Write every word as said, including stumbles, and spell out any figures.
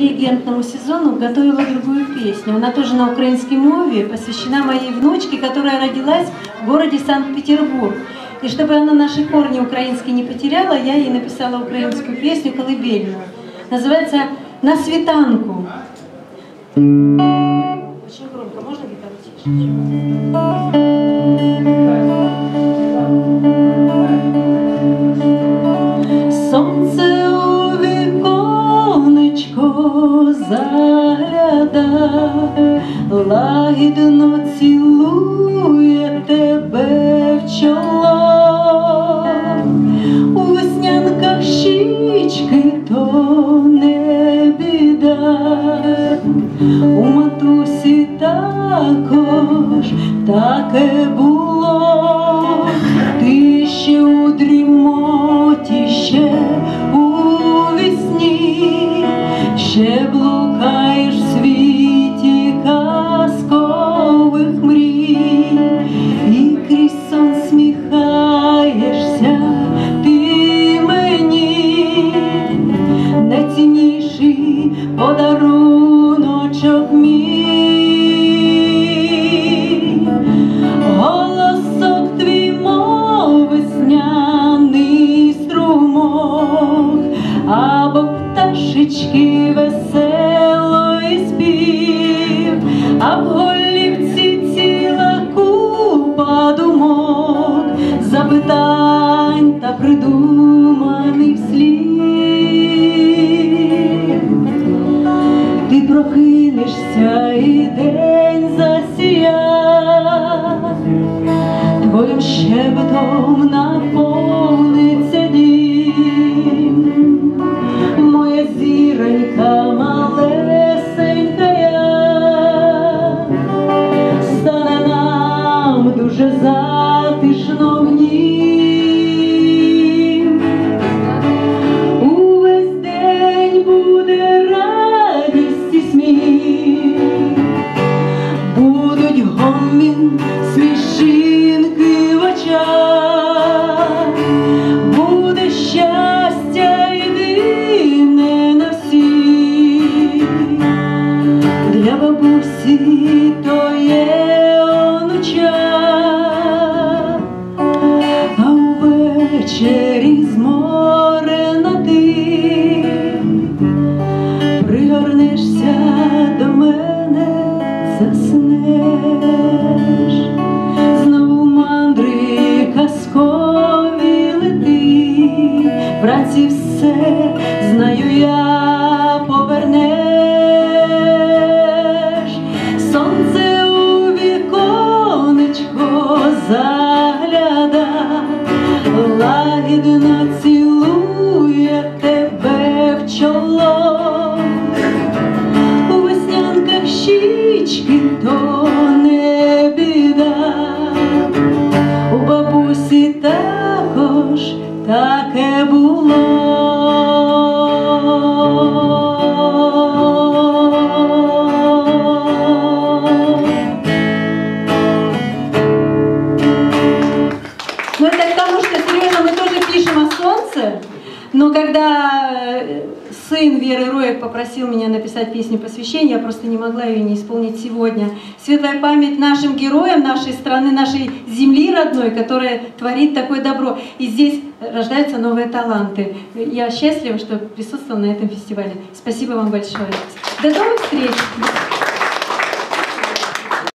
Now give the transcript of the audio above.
интеллигентному сезону готовила другую песню. Она тоже на украинской мове, посвящена моей внучке, которая родилась в городе Санкт-Петербург. И чтобы она наши корни украинские не потеряла, я ей написала украинскую песню колыбельную. Называется «На світанку». Очень громко, можно гитару тише? Сонце у віконечко загляда, лагідно цілує тебе в чоло. У веснянках щічки то не біда, у матусі також таке було. Ти ще у дрімоті, ще у вісні, ще блукаєш в світі казкових мрій, і крізь сон сміхаєшся ти мені, найцінніший подаруночок мій. Голосок твій, мов весняний струмок, або пташечки веселий спів, а в голівці ціла купа думок, запитань та придуманих слів. Ти прокинешся і день засія, твоїм щебетом наповниться дім. Моя зіронька малесенька я, стане нам дуже затишно в нім. Увесь день буде радість і сміх, будуть гомін, смішинки в очах, буде щастя єдине на всіх. Для бабусі то є онуча, а увечері зморена ти пригорнешся до мене, заснеш. Знову мандри казкові лети, вранці все, знаю я, повернеш. Сонце у віконечко загляда, лагідно цілує тебе в чоло. У веснянках щічки то не біда, у бабусі також таке було. Ну это к тому, что, Сережа, мы тоже пишем о солнце, но когда сын Веры Роек попросил меня написать песню посвящения, я просто не могла ее не исполнить сегодня. Светлая память нашим героям нашей страны, нашей земли родной, которая творит такое добро. И здесь рождаются новые таланты. Я счастлива, что присутствовала на этом фестивале. Спасибо вам большое. До новых встреч!